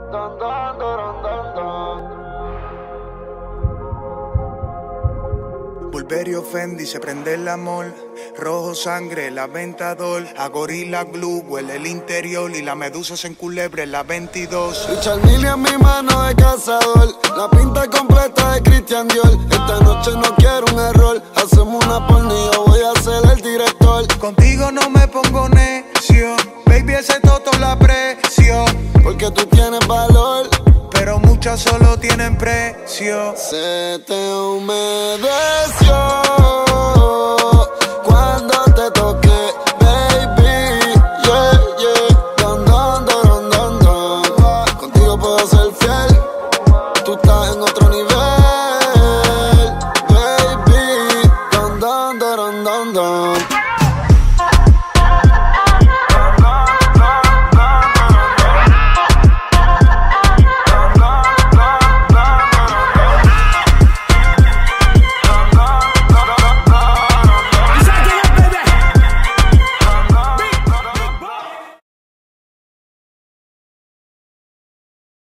Dun, dun, dun, dun, dun. Burberry Fendi, se prende el amor. Rojo sangre, la Aventador. A Gorilla Glue huele el interior. Y la medusa se enculebre en la 22. Richard Mille en mi mano de cazador. La pinta completa de Christian Dior. Esta noche no quiero un error. Hacemos una porno y yo voy a ser el director. Contigo no me pongo necio. Baby, ese toto la aprecio. Porque tú tienes valor, pero muchas solo tienen precio. se te humedeció